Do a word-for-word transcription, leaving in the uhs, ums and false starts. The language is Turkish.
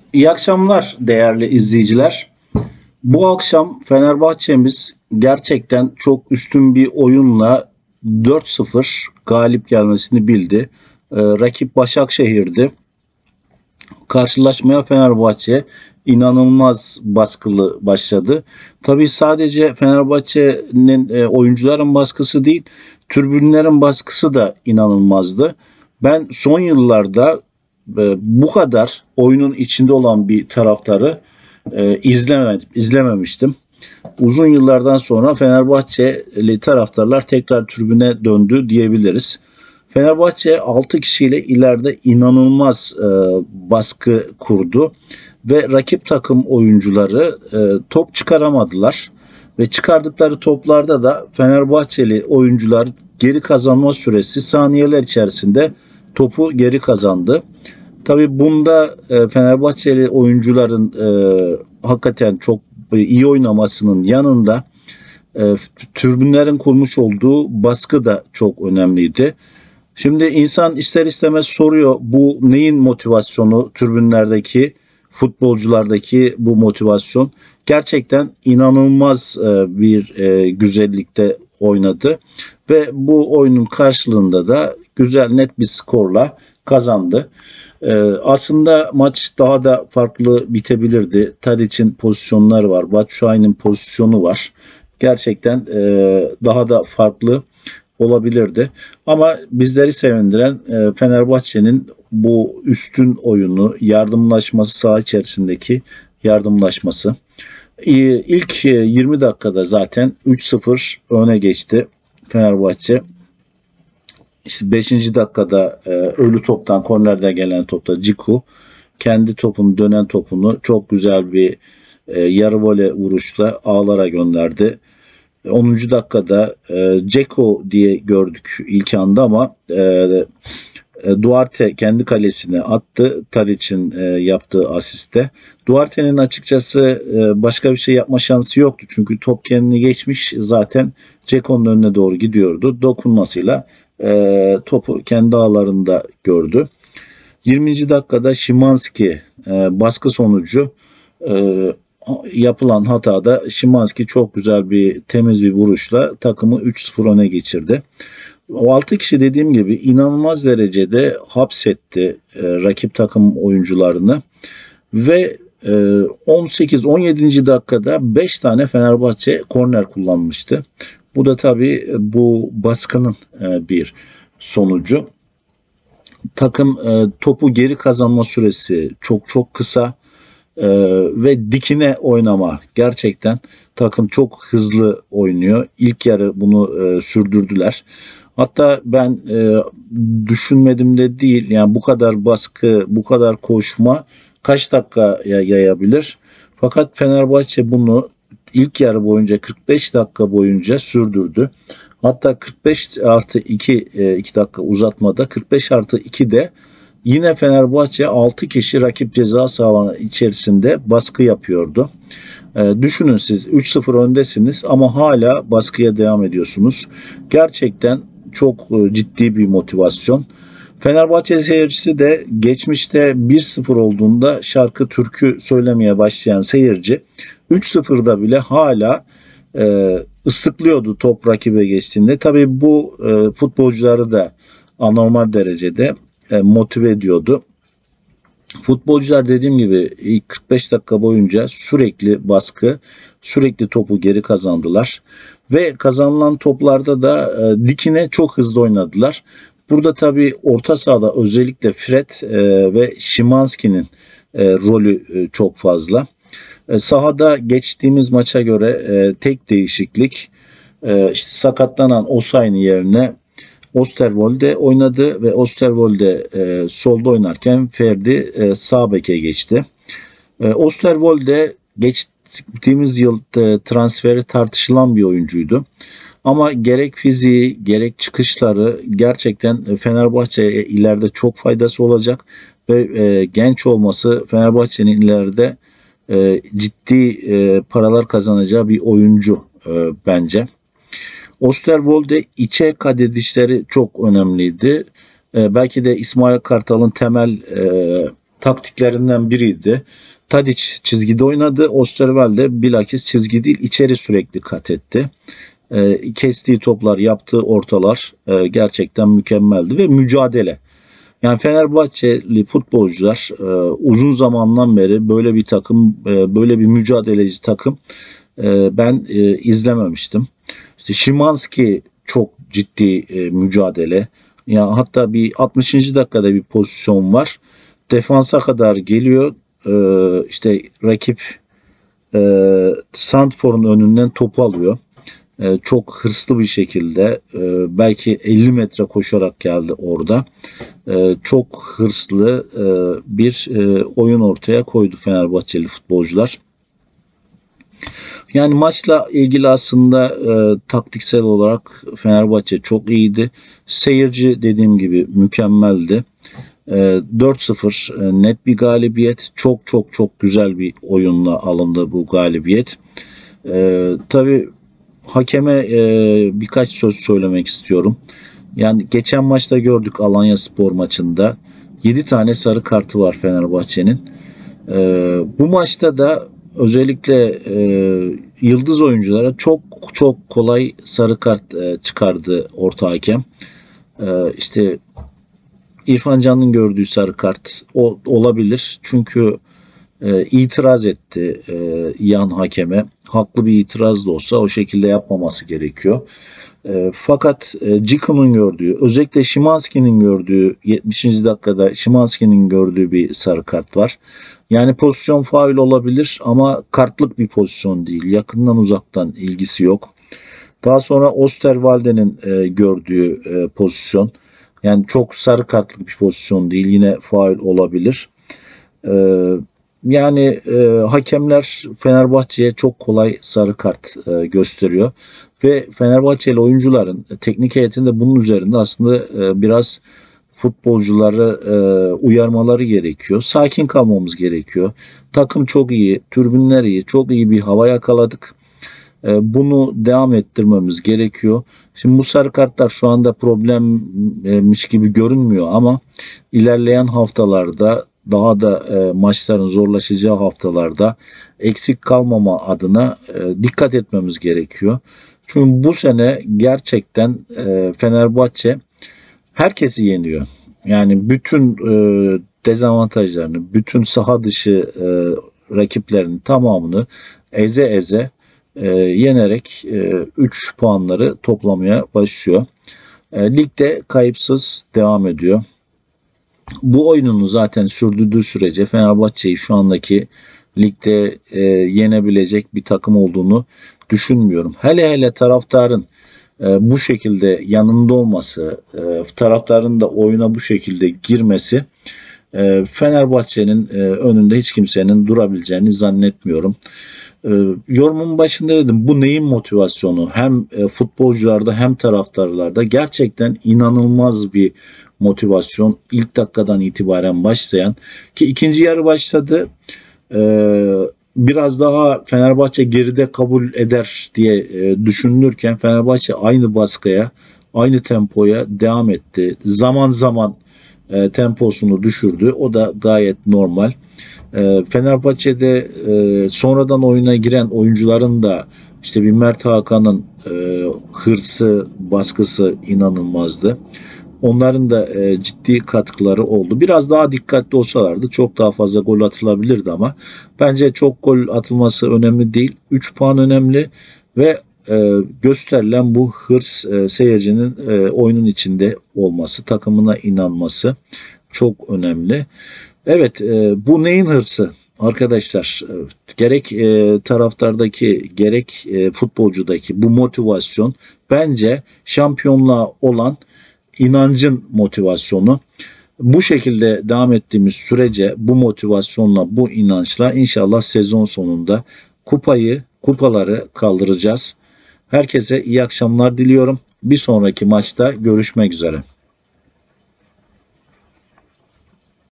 İyi akşamlar değerli izleyiciler. Bu akşam Fenerbahçe'miz gerçekten çok üstün bir oyunla dört sıfır galip gelmesini bildi. Ee, rakip Başakşehir'di. Karşılaşmaya Fenerbahçe inanılmaz baskılı başladı. Tabii sadece Fenerbahçe'nin e, oyuncuların baskısı değil, tribünlerin baskısı da inanılmazdı. Ben son yıllarda e, bu kadar oyunun içinde olan bir taraftarı e, izleme, izlememiştim. Uzun yıllardan sonra Fenerbahçeli taraftarlar tekrar tribüne döndü diyebiliriz. Fenerbahçe altı kişiyle ileride inanılmaz e, baskı kurdu ve rakip takım oyuncuları e, top çıkaramadılar ve çıkardıkları toplarda da Fenerbahçeli oyuncular geri kazanma süresi saniyeler içerisinde topu geri kazandı. Tabii bunda e, Fenerbahçeli oyuncuların e, hakikaten çok iyi oynamasının yanında e, tribünlerin kurmuş olduğu baskı da çok önemliydi. Şimdi insan ister istemez soruyor, bu neyin motivasyonu, tribünlerdeki futbolculardaki bu motivasyon? Gerçekten inanılmaz e, bir e, güzellikte oynadı ve bu oyunun karşılığında da güzel net bir skorla kazandı. Ee, aslında maç daha da farklı bitebilirdi. Tadic'in pozisyonları var. Batshuayi'nin pozisyonu var. Gerçekten e, daha da farklı olabilirdi. Ama bizleri sevindiren e, Fenerbahçe'nin bu üstün oyunu, yardımlaşması, saha içerisindeki yardımlaşması. E, ilk e, yirmi dakikada zaten üç sıfır öne geçti Fenerbahçe. İşte beşinci dakikada e, ölü toptan, kornerden gelen topta Ciku kendi topunu, dönen topunu çok güzel bir e, yarı voley vuruşla ağlara gönderdi. onuncu dakikada e, Ceko diye gördük ilk anda ama e, Duarte kendi kalesine attı. Tadic'in e, yaptığı asiste. Duarte'nin açıkçası e, başka bir şey yapma şansı yoktu. Çünkü top kendini geçmiş, zaten Ceko'nun önüne doğru gidiyordu. Dokunmasıyla e, topu kendi ağlarında gördü. yirminci dakikada Szymański e, baskı sonucu e, yapılan hatada Szymański çok güzel bir temiz bir vuruşla takımı üç sıfır öne geçirdi. O altı kişi dediğim gibi inanılmaz derecede hapsetti e, rakip takım oyuncularını ve e, on sekiz on yedinci dakikada beş tane Fenerbahçe korner kullanmıştı. Bu da tabii bu baskının e, bir sonucu. Takım e, topu geri kazanma süresi çok çok kısa e, ve dikine oynama. Gerçekten takım çok hızlı oynuyor. İlk yarı bunu e, sürdürdüler. Hatta ben e, düşünmedim de değil, yani bu kadar baskı, bu kadar koşma kaç dakikaya yayabilir? Fakat Fenerbahçe bunu ilk yarı boyunca kırk beş dakika boyunca sürdürdü. Hatta kırk beş artı iki, iki dakika uzatmada, kırk beş artı ikide yine Fenerbahçe altı kişi rakip ceza sahanı içerisinde baskı yapıyordu. E, düşünün, siz üç sıfır öndesiniz ama hala baskıya devam ediyorsunuz. Gerçekten çok e, ciddi bir motivasyon. Fenerbahçe seyircisi de geçmişte bir sıfır olduğunda şarkı türkü söylemeye başlayan seyirci üç sıfırda bile hala e, ıslıklıyordu top rakibe geçtiğinde. Tabii bu e, futbolcuları da anormal derecede e, motive ediyordu. Futbolcular dediğim gibi ilk kırk beş dakika boyunca sürekli baskı, sürekli topu geri kazandılar. Ve kazanılan toplarda da e, dikine çok hızlı oynadılar. Burada tabii orta sahada özellikle Fred e, ve Szymański'nin e, rolü e, çok fazla. E, sahada geçtiğimiz maça göre e, tek değişiklik e, işte sakatlanan Osayi'nin yerine Osterwolde oynadı ve Osterwolde e, solda oynarken Ferdi e, sağ beke geçti. E, Osterwolde geçtiğimiz yıl e, transferi tartışılan bir oyuncuydu. Ama gerek fiziği gerek çıkışları gerçekten Fenerbahçe'ye ileride çok faydası olacak ve e, genç olması Fenerbahçe'nin ileride e, ciddi e, paralar kazanacağı bir oyuncu e, bence. Osterwolde içe kat edişleri çok önemliydi. E, belki de İsmail Kartal'ın temel e, taktiklerinden biriydi. Tadic çizgide oynadı. Osterwalde bilakis çizgi değil içeri sürekli kat etti. E, kestiği toplar, yaptığı ortalar e, gerçekten mükemmeldi ve mücadele. Yani Fenerbahçeli futbolcular e, uzun zamandan beri böyle bir takım, e, böyle bir mücadeleci takım e, ben e, izlememiştim. İşte Szymański çok ciddi e, mücadele. Ya hatta bir altmışıncı dakikada bir pozisyon var. Defansa kadar geliyor. E, işte rakip e, Santfor'un önünden topu alıyor. E, çok hırslı bir şekilde e, belki elli metre koşarak geldi orada. E, çok hırslı e, bir e, oyun ortaya koydu Fenerbahçeli futbolcular. Yani maçla ilgili aslında e, taktiksel olarak Fenerbahçe çok iyiydi. Seyirci dediğim gibi mükemmeldi. E, dört sıfır e, net bir galibiyet. Çok çok çok güzel bir oyunla alındı bu galibiyet. E, tabii hakeme e, birkaç söz söylemek istiyorum. Yani geçen maçta gördük Alanyaspor maçında. yedi tane sarı kartı var Fenerbahçe'nin. E, bu maçta da özellikle e, yıldız oyunculara çok çok kolay sarı kart e, çıkardı orta hakem. E, işte İrfan Can'ın gördüğü sarı kart o, olabilir. Çünkü e, itiraz etti e, yan hakeme. Haklı bir itiraz da olsa o şekilde yapmaması gerekiyor. E, fakat e, Cikun'un gördüğü, özellikle Szymański'nin gördüğü, yetmişinci dakikada Szymański'nin gördüğü bir sarı kart var. Yani pozisyon faul olabilir ama kartlık bir pozisyon değil. Yakından uzaktan ilgisi yok. Daha sonra Osterwalde'nin e, gördüğü e, pozisyon. Yani çok sarı kartlık bir pozisyon değil. Yine faul olabilir. E, yani e, hakemler Fenerbahçe'ye çok kolay sarı kart e, gösteriyor. Ve Fenerbahçeli oyuncuların teknik heyetinde bunun üzerinde aslında e, biraz futbolcuları e, uyarmaları gerekiyor. Sakin kalmamız gerekiyor. Takım çok iyi, tribünler iyi, çok iyi bir hava yakaladık. E, bunu devam ettirmemiz gerekiyor. Şimdi bu sarı kartlar şu anda problemmiş gibi görünmüyor ama ilerleyen haftalarda daha da e, maçların zorlaşacağı haftalarda eksik kalmama adına e, dikkat etmemiz gerekiyor. Çünkü bu sene gerçekten e, Fenerbahçe herkesi yeniyor. Yani bütün e, dezavantajlarını, bütün saha dışı e, rakiplerinin tamamını eze eze e, yenerek e, üç puanları toplamaya başlıyor. E, ligde kayıpsız devam ediyor. Bu oyununu zaten sürdürdüğü sürece Fenerbahçe'yi şu andaki ligde e, yenebilecek bir takım olduğunu düşünmüyorum. Hele hele taraftarın e, bu şekilde yanında olması, e, taraftarın da oyuna bu şekilde girmesi e, Fenerbahçe'nin e, önünde hiç kimsenin durabileceğini zannetmiyorum. E, yorumun başında dedim bu neyin motivasyonu? Hem e, futbolcularda hem taraftarlarda gerçekten inanılmaz bir motivasyon. İlk dakikadan itibaren başlayan ki ikinci yarı başladı. Ee, biraz daha Fenerbahçe geride kabul eder diye e, düşünülürken Fenerbahçe aynı baskıya, aynı tempoya devam etti. Zaman zaman e, temposunu düşürdü. O da gayet normal. E, Fenerbahçe'de e, sonradan oyuna giren oyuncuların da işte bir Mert Hakan'ın e, hırsı, baskısı inanılmazdı. Onların da e, ciddi katkıları oldu. Biraz daha dikkatli olsalardı çok daha fazla gol atılabilirdi ama bence çok gol atılması önemli değil. üç puan önemli ve e, gösterilen bu hırs e, seyircinin e, oyunun içinde olması, takımına inanması çok önemli. Evet, e, bu neyin hırsı? Arkadaşlar e, gerek e, taraftardaki gerek e, futbolcudaki bu motivasyon bence şampiyonluğa olan inancın motivasyonu. Bu şekilde devam ettiğimiz sürece bu motivasyonla, bu inançla inşallah sezon sonunda kupayı, kupaları kaldıracağız. Herkese iyi akşamlar diliyorum. Bir sonraki maçta görüşmek üzere.